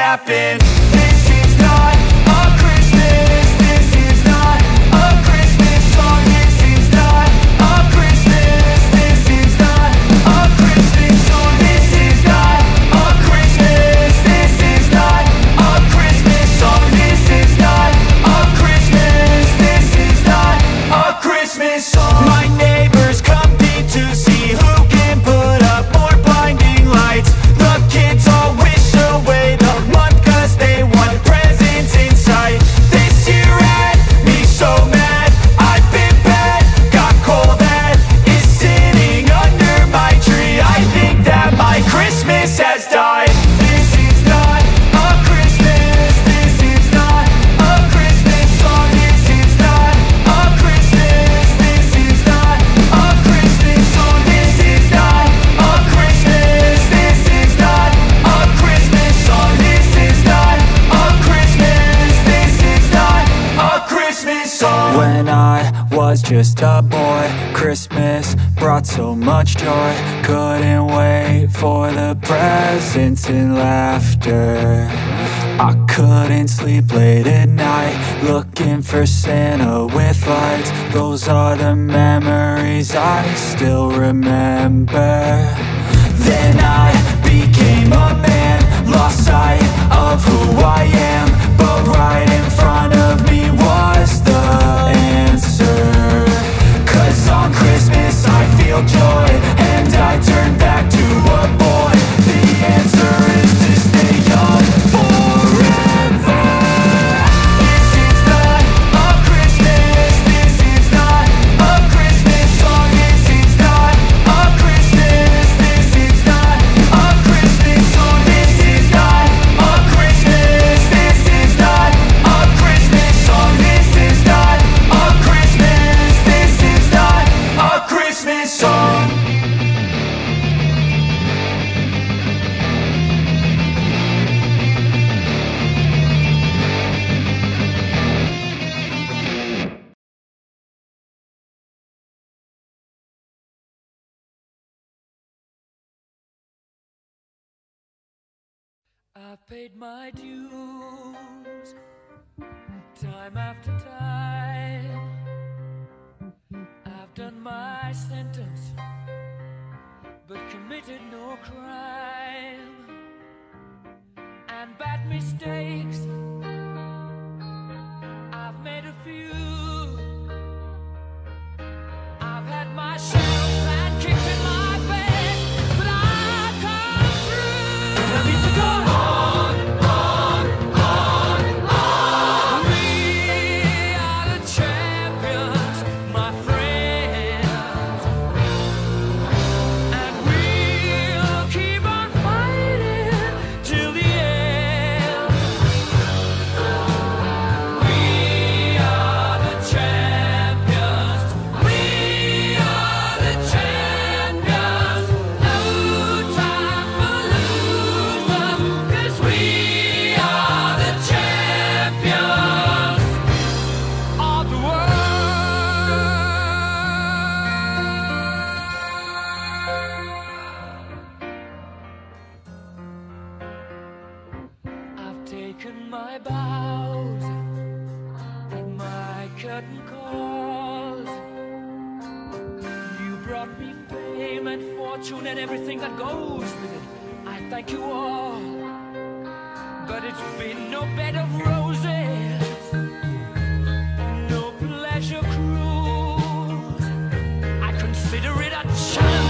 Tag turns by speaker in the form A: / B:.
A: happen. This is not a Christmas. This is not a Christmas song. This is not a Christmas. This is not a Christmas song. This is not a Christmas. This is not a Christmas song. This is not a Christmas. This is not a Christmas song. My neighbors compete to see who can put up more blinding lights. The kids all wish away the month 'cause they want presents in sight. This year had me so mad. I've been bad, got coal that is sitting under my tree. I think that my Christmas has died. This is not a Christmas. This is not a Christmas song. This is not a Christmas. This is not a Christmas song. This is not a Christmas. This is not a Christmas song. This is not a Christmas. This is not a Christmas song. When I was just a boy, Christmas brought so much joy. Couldn't wait for the presents and laughter. I couldn't sleep late at night, looking for Santa with lights. Those are the memories I still remember. Then I became a man, lost sight of who I am. But right in front of me was the answer. 'Cause on Christmas I feel joy, and I turn back to a boy. The answer is to stay young forever. This is not a Christmas. This is not a Christmas song. This is not a Christmas. This is not a Christmas song. This is not a Christmas. This is not a Christmas song. This is not a Christmas. This is not a Christmas song.
B: I've paid my dues, time after time. I've done my sentence, but committed no crime. And bad mistakes, I've made a few. I've had my share of bad kicks in my face, but I've come through. And I need to go on. We are the champions, my friends, and we'll keep on fighting till the end. We are the champions. We are the champions. No time for losers, 'cause we are the champions of the world. I've taken my bows and my curtain calls. You brought me fame and fortune and everything that goes with it. I thank you all, but it's been no bed of roses.